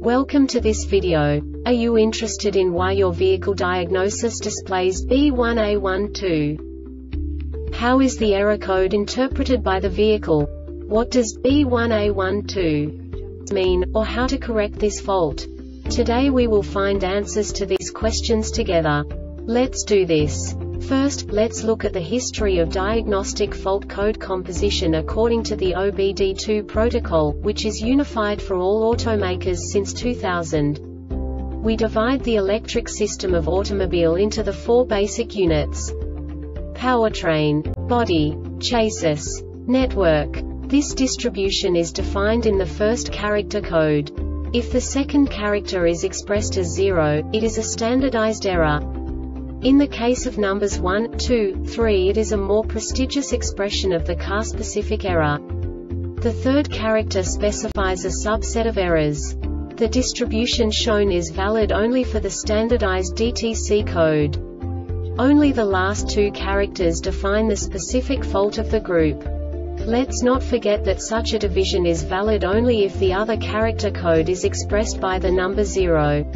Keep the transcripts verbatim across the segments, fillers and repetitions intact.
Welcome to this video. Are you interested in why your vehicle diagnosis displays B one A one two? How is the error code interpreted by the vehicle? What does B one A one two mean, or how to correct this fault? Today we will find answers to these questions together. Let's do this. First, let's look at the history of diagnostic fault code composition according to the O B D two protocol, which is unified for all automakers since two thousand. We divide the electric system of automobile into the four basic units: powertrain, body, chassis, network. This distribution is defined in the first character code. If the second character is expressed as zero, it is a standardized error. In the case of numbers one, two, three, it is a more prestigious expression of the car-specific error. The third character specifies a subset of errors. The distribution shown is valid only for the standardized D T C code. Only the last two characters define the specific fault of the group. Let's not forget that such a division is valid only if the other character code is expressed by the number zero.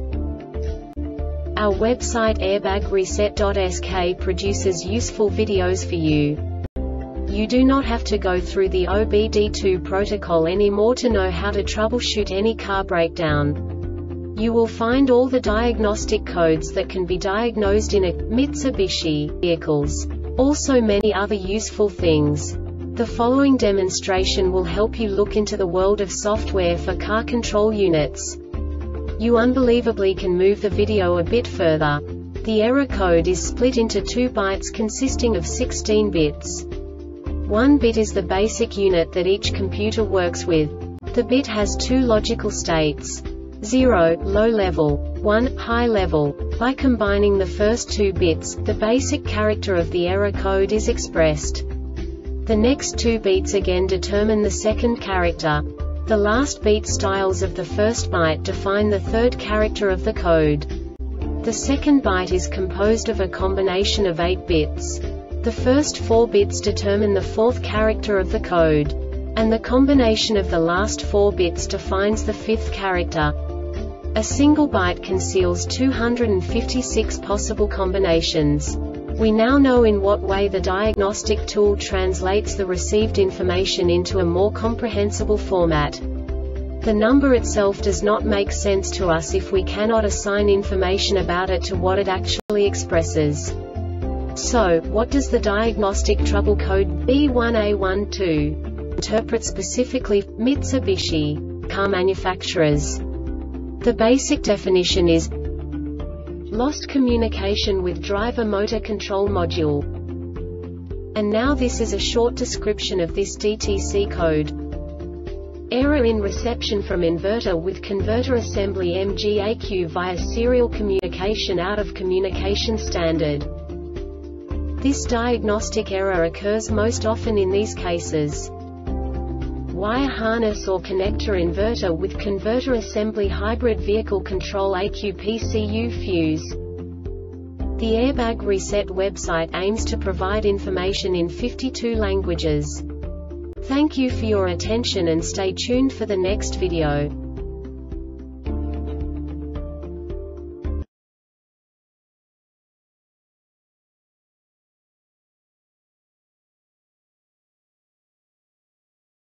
Our website airbag reset dot S K produces useful videos for you. You do not have to go through the O B D two protocol anymore to know how to troubleshoot any car breakdown. You will find all the diagnostic codes that can be diagnosed in a Mitsubishi vehicles. Also many other useful things. The following demonstration will help you look into the world of software for car control units. You unbelievably can move the video a bit further. The error code is split into two bytes consisting of sixteen bits. One bit is the basic unit that each computer works with. The bit has two logical states: zero, low level, one, high level. By combining the first two bits, the basic character of the error code is expressed. The next two beats again determine the second character. The last beat styles of the first byte define the third character of the code. The second byte is composed of a combination of eight bits. The first four bits determine the fourth character of the code. And the combination of the last four bits defines the fifth character. A single byte conceals two hundred fifty-six possible combinations. We now know in what way the diagnostic tool translates the received information into a more comprehensible format. The number itself does not make sense to us if we cannot assign information about it to what it actually expresses. So, what does the diagnostic trouble code B one A one two interpret specifically for Mitsubishi car manufacturers? The basic definition is lost communication with driver motor control module. And now this is a short description of this D T C code. Error in reception from inverter with converter assembly M G A Q via serial communication out of communication standard. This diagnostic error occurs most often in these cases: wire harness or connector inverter with converter assembly hybrid vehicle control A Q P C U fuse. The Airbag Reset website aims to provide information in fifty-two languages. Thank you for your attention and stay tuned for the next video.